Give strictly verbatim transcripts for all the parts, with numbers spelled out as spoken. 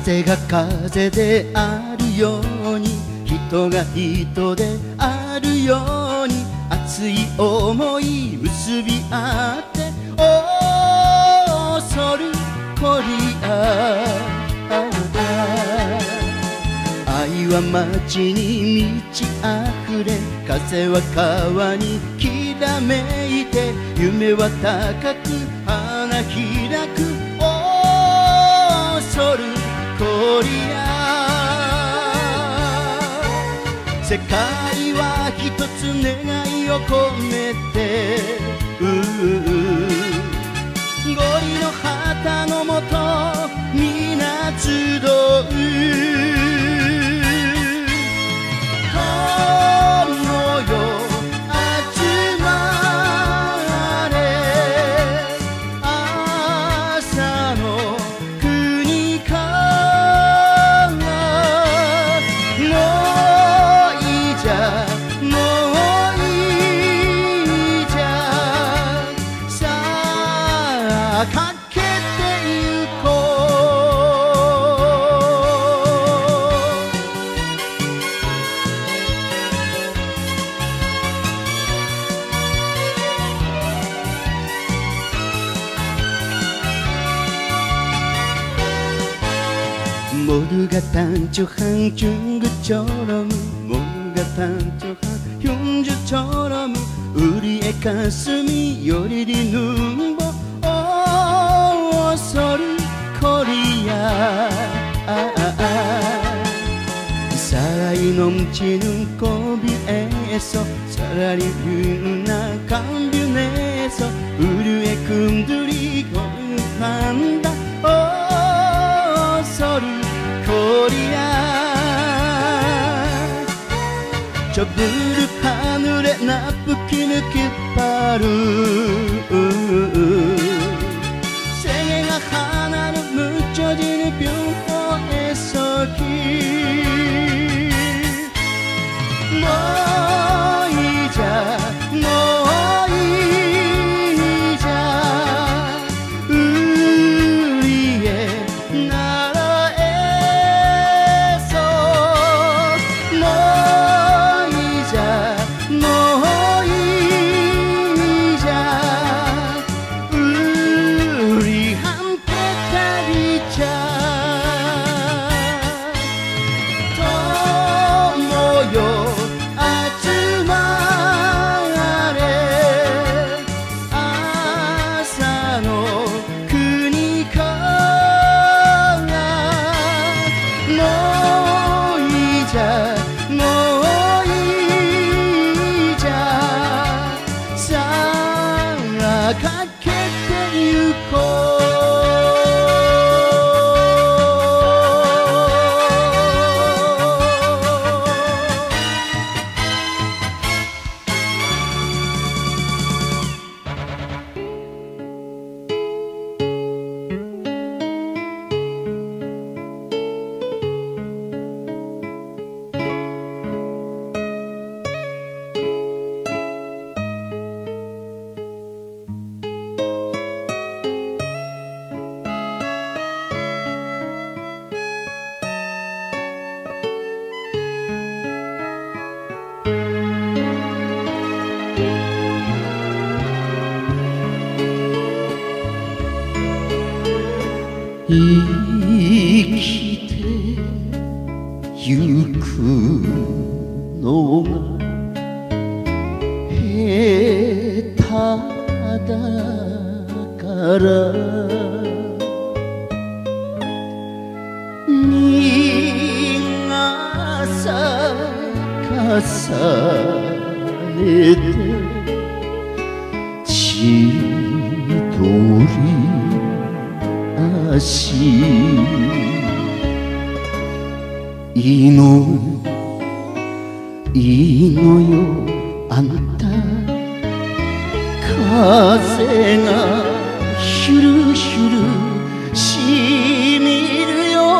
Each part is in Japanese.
風が風であるように、人が人であるように、熱い想い結び合って恐るこりあ愛は街に満ち溢れ、風は川にきらめいて、夢は高く花開く恐るこりあ世界は一つ願いを込めて、ううゴリの旗のもと皆集うかけてゆこうモルガタンチョハンチュングチョロムモルガタンチョハンヒュンジュチョロムウリエカスミよりりぬんぼ恐るこりやサライノムチヌンコビエソサラリューナカンビュネソウルエクンドゥリコンパンダ恐るこりやチョブルパヌレナプキヌキパル花の無茶地にビュンポエソキもういいじゃもういいじゃういえならえそうもういいじゃもういいじゃうりはかけてゆこう生きてゆくのが下手だから身が逆されて千鳥足いいのいいのよあんた風がヒュルヒュルしみるよ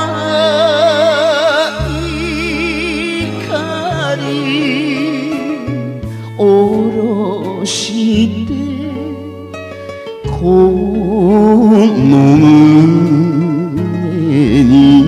怒り下ろしてこの胸に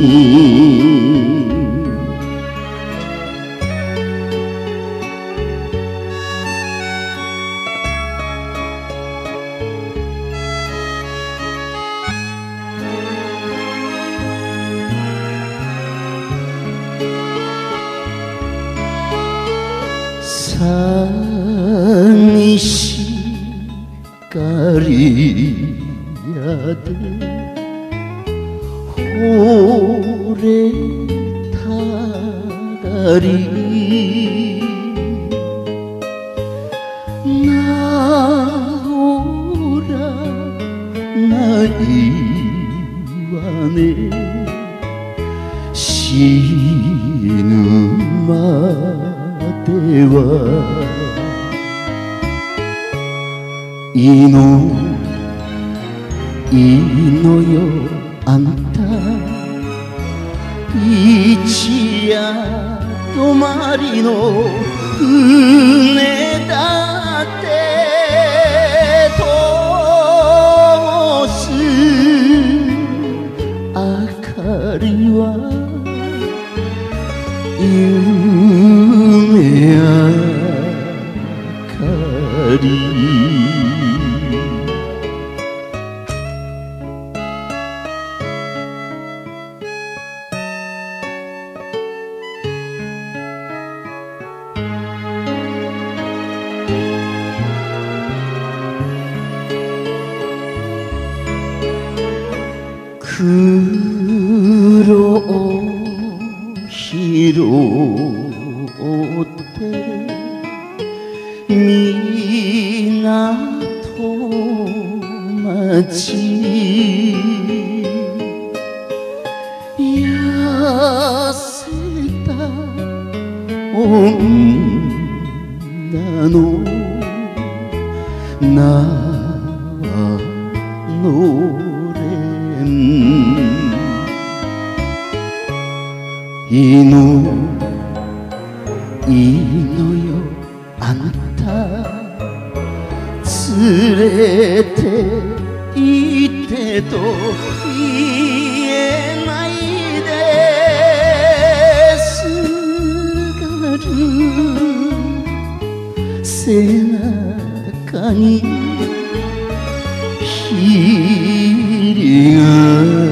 光で惚れたがりなおらないわね死ぬまではいいのいいのよあんた一夜泊まりの船だって灯す明かりは夢明かり黒拾って港町痩せた女の名のれんいいのいいのよあんた連れて行ってと言えないですがる背中に霧が